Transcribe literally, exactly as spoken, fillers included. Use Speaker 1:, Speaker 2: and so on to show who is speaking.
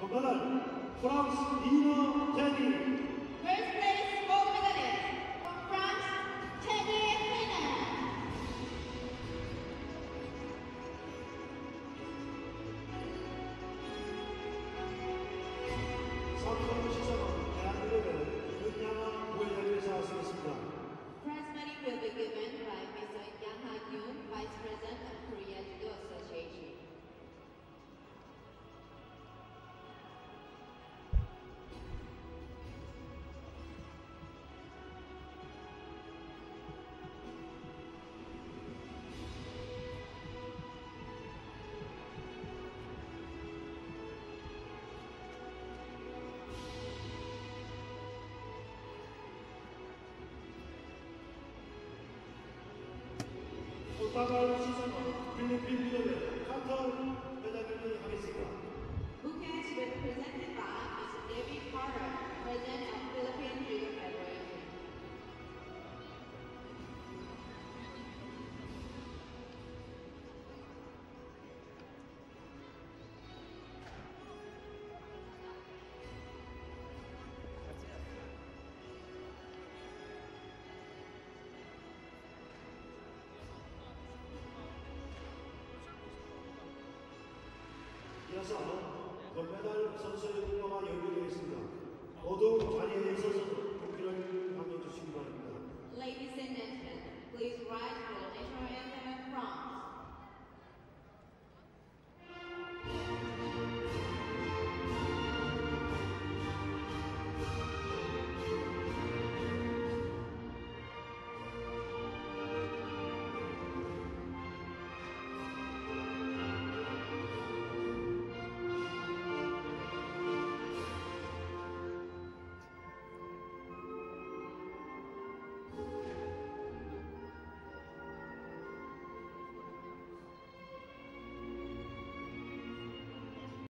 Speaker 1: 금메달 프랑스 니너 테니.
Speaker 2: First place gold medalist from France, Teddy Riner.
Speaker 1: 상금 시상은 대한민국의 윤양아 부회장님께서 하시겠습니다.
Speaker 2: Prize money will be given by Mister Yang Ha-yoon, Vice President of Korea Judo Association.
Speaker 1: 꽃다발 시상은 필리핀 미국의 칸터 회장님이 하겠습니다.
Speaker 2: Bouquets will be presented by Mister David Carter, President of Philippine Judo Federation.
Speaker 1: 이어서 금메달 선수의 공로가 연결되겠습니다. 모두 자리에 서서 국기를 강해 주시기 바랍니다.
Speaker 2: Ladies and gentlemen, please rise for the national anthem and front.